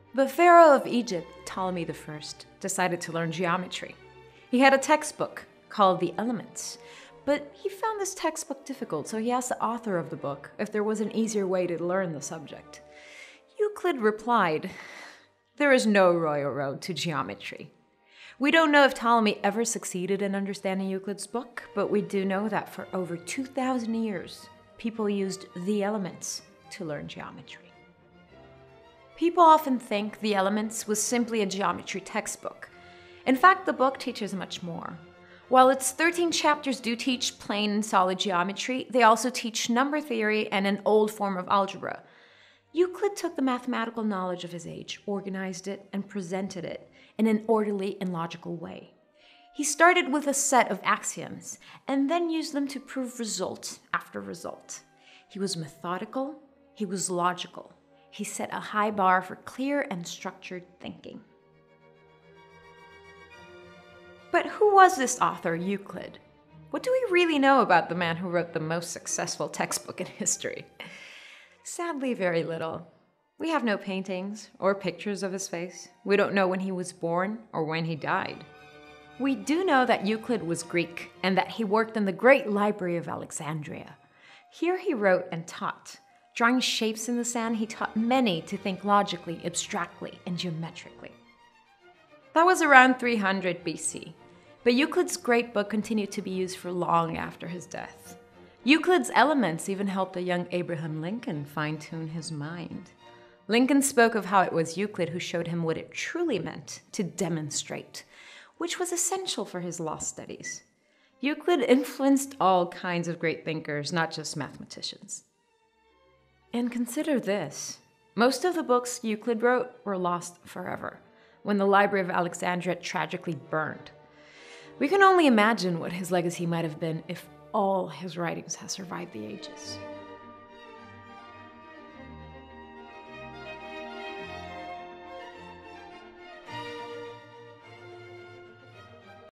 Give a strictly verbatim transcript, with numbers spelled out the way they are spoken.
The pharaoh of Egypt, Ptolemy the First, decided to learn geometry. He had a textbook called The Elements, but he found this textbook difficult, so he asked the author of the book if there was an easier way to learn the subject. Euclid replied, "There is no royal road to geometry." We don't know if Ptolemy ever succeeded in understanding Euclid's book, but we do know that for over two thousand years, people used The Elements to learn geometry. People often think The Elements was simply a geometry textbook. In fact, the book teaches much more. While its thirteen chapters do teach plain and solid geometry, they also teach number theory and an old form of algebra. Euclid took the mathematical knowledge of his age, organized it, and presented it in an orderly and logical way. He started with a set of axioms and then used them to prove result after result. He was methodical, he was logical. He set a high bar for clear and structured thinking. But who was this author, Euclid? What do we really know about the man who wrote the most successful textbook in history? Sadly, very little. We have no paintings or pictures of his face. We don't know when he was born or when he died. We do know that Euclid was Greek and that he worked in the great library of Alexandria. Here he wrote and taught. Drawing shapes in the sand, he taught many to think logically, abstractly, and geometrically. That was around three hundred B C, but Euclid's great book continued to be used for long after his death. Euclid's Elements even helped the young Abraham Lincoln fine-tune his mind. Lincoln spoke of how it was Euclid who showed him what it truly meant to demonstrate, which was essential for his law studies. Euclid influenced all kinds of great thinkers, not just mathematicians. And consider this. Most of the books Euclid wrote were lost forever, when the Library of Alexandria tragically burned. We can only imagine what his legacy might have been if all his writings had survived the ages.